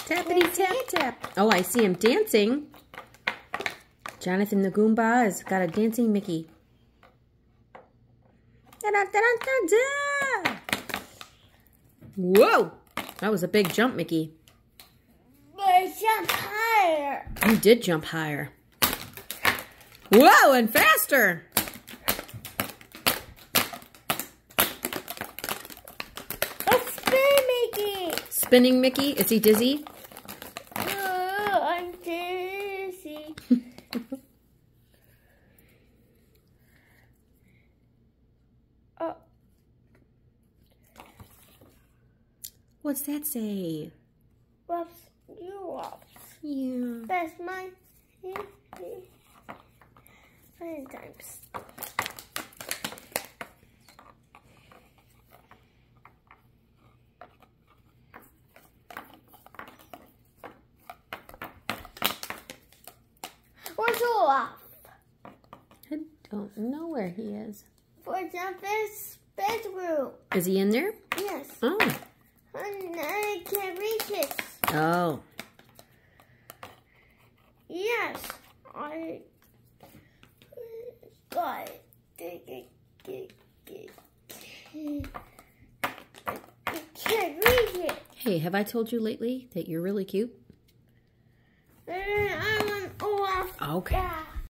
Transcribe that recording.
Tappity tap tap. Oh, I see him dancing. Jonathan the Goomba has got a dancing Mickey. Da da da da da. Whoa! That was a big jump, Mickey. I jumped higher. You did jump higher. Whoa, and faster! A spin Mickey. Spinning Mickey? Is he dizzy? Oh, I'm dizzy. Oh. What's that say? Whoops, you whoops. Yeah. That's mine. 5 times. Where's Olaf? I don't know where he is. For Jump's bedroom. Is he in there? Yes. Oh. And I can't reach it. Oh. Yes. I got it. I can't reach it. Hey, have I told you lately that you're really cute? I want Olaf. Okay. back.